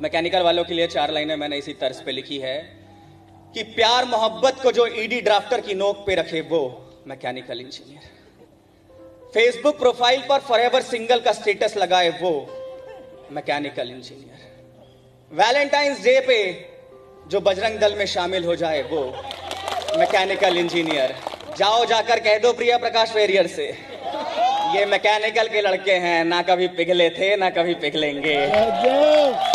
तो मैकेनिकल वालों के लिए 4 लाइनें मैंने इसी तर्ज पे लिखी है कि प्यार मोहब्बत को जो ईडी ड्राफ्टर की नोक पे रखे वो मैकेनिकल इंजीनियर, फेसबुक प्रोफाइल पर फॉरएवर सिंगल का स्टेटस लगाए वो मैकेनिकल इंजीनियर, वैलेंटाइंस डे पे जो बजरंग दल में शामिल हो जाए वो मैकेनिकल इंजीनियर। जाओ जाकर कह दो प्रिया प्रकाश वेरियर से, ये मैकेनिकल के लड़के हैं, ना कभी पिघले थे ना कभी पिघलेंगे।